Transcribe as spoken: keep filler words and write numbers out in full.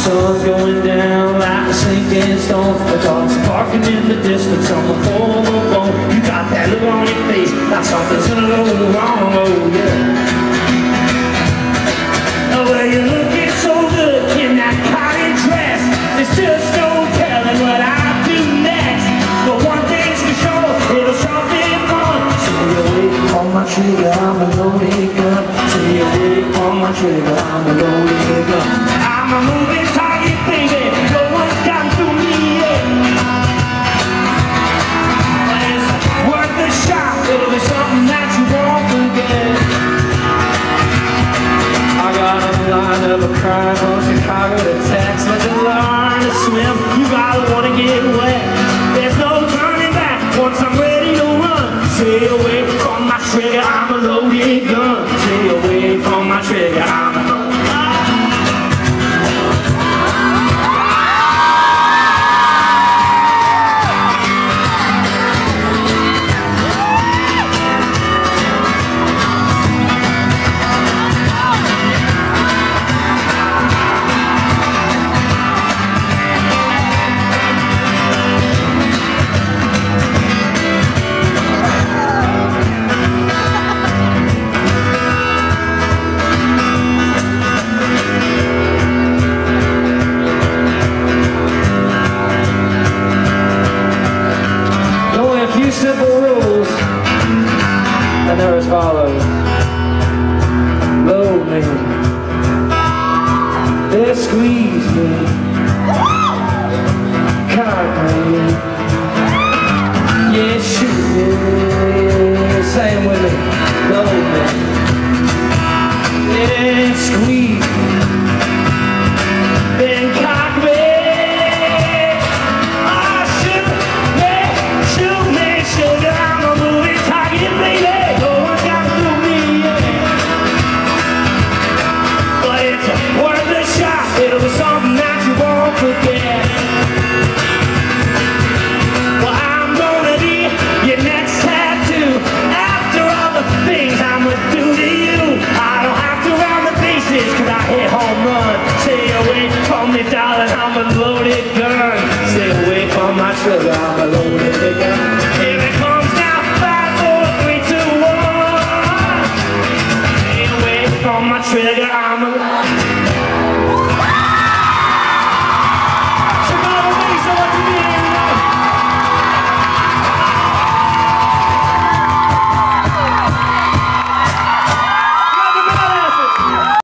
sun's going down like a sinking stone. The dogs barking in the distance on the form of bone. You got that look on your face like something's gonna go wrong, oh yeah. Oh, well, you're looking so good in that cotton dress. There's just no telling what I'll do next. But one thing's for sure, it'll sure be fun. Stay away from my trigger, I'm a loaded gun. Stay away from my trigger, I'm a loaded gun. I'm a moving target, baby. No one's gotten through me yet. But it's worth a shot. It'll be something that you won't forget. I got a line of a crime from Chicago to Texas. But to learn to swim, you gotta wanna get wet. There's no turning back once I'm ready to run. Stay away from my trigger, I'm a loaded gun. Stay away from my trigger, I'm a simple rules, and they're as follows. Load me, they squeeze me, cut me, yeah, shoot me, say it with me. Load me, yeah, squeeze me, then cock me. It'll be something that you won't forget. Well, I'm gonna be your next tattoo. After all the things I'ma do to you, I don't have to round the bases, cause I hit home run. Stay away from me, darling, I'm a loaded gun. Stay away from my trigger, I'm a loaded gun.